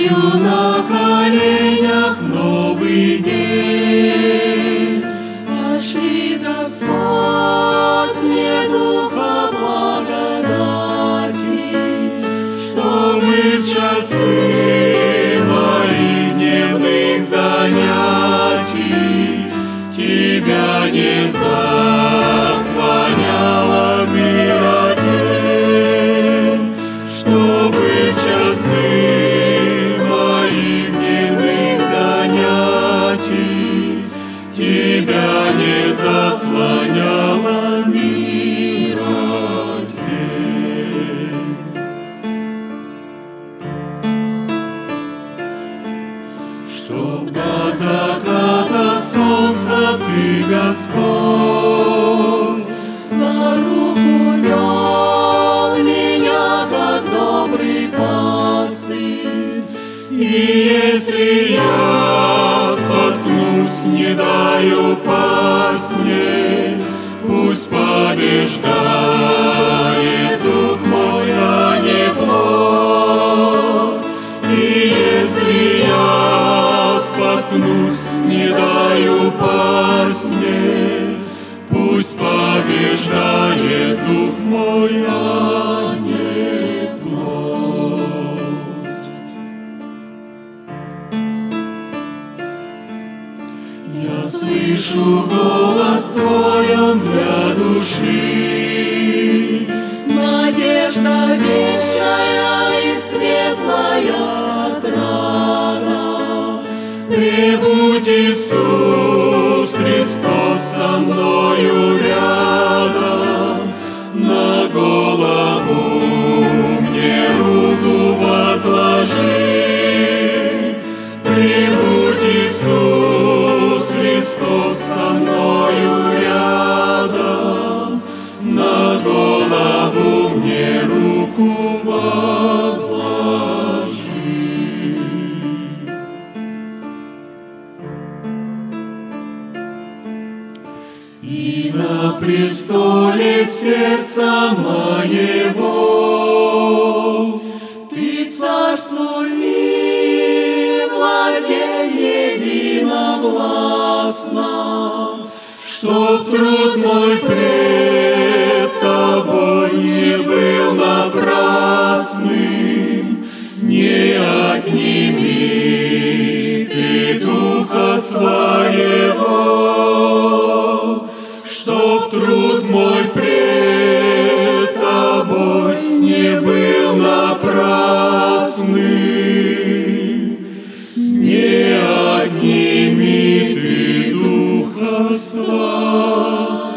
Стою на коленях новый день. Пошли, Господь, мне духа благодати, чтобы в часы моих дневных занятий Тебя не заслоняла мира тень, чтобы в часы моих дневных занятий Тебя не заслоняла мира тень. Чтоб до заката солнца Ты, Господь, за руку вел меня, как добрый пастырь. И если я споткнусь, не дай упасть мне, пусть побеждает дух мой, а не плоть. И если я споткнусь, не дай упасть мне, пусть побеждает дух мой, а не плоть. Я слышу голос Твой, он для души, надежда вечная и светлая отрада. Пребудь, Иисус Христос, со мною рядом, на голову мне руку возложи. Пребудь, Иисус Христос, со мною рядом, на голову мне руку возложи. И на престоле сердца моего Ты царствуй и владей единовластно, чтоб труд мой пред Тобой не был напрасным, не отними Ты духа своего, чтоб труд мой пред Тобой не был напрасным, не отними Ты духа своего.